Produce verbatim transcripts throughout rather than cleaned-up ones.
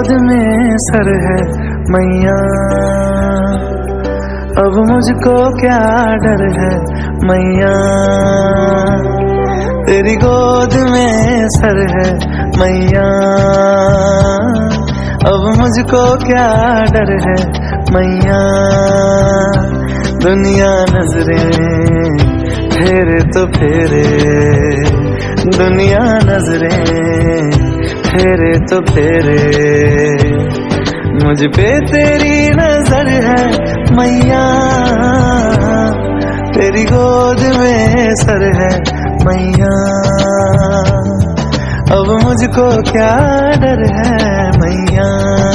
गोद में सर है मैया, अब मुझको क्या डर है मैया। तेरी गोद में सर है मैया, अब मुझको क्या डर है मैया। दुनिया नजरें फेरे तो फेरे, दुनिया नजरें फेरे तो फेरे, मुझ पे तेरी नजर है मैया। तेरी गोद में सर है मैया, अब मुझको क्या डर है मैया।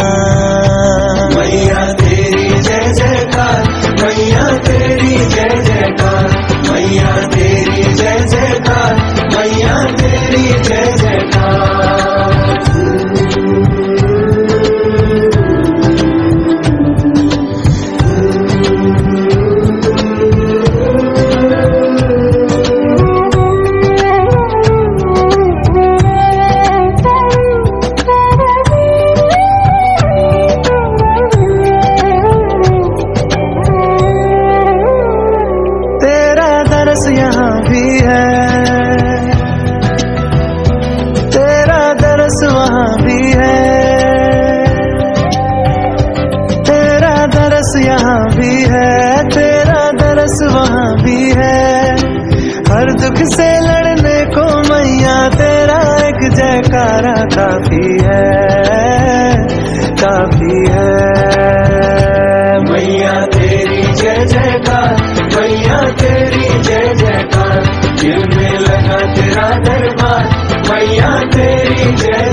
मैया तेरी जय जयकार, मैया तेरी जय जयकार, मैया तेरी जय जयकार, मैया तेरी जय जयकार। दरस यहाँ भी है, तेरा दरस वहाँ भी है। तेरा दरस यहाँ भी है, तेरा दरस वहाँ भी है। हर दुख से लड़ने को मैया तेरा एक जयकारा काफी है, काफी है। मैया तेरी जय जयकार, मैया तेरी जय जयकार, दिल में लगा तेरा दरबार, मैया तेरी जय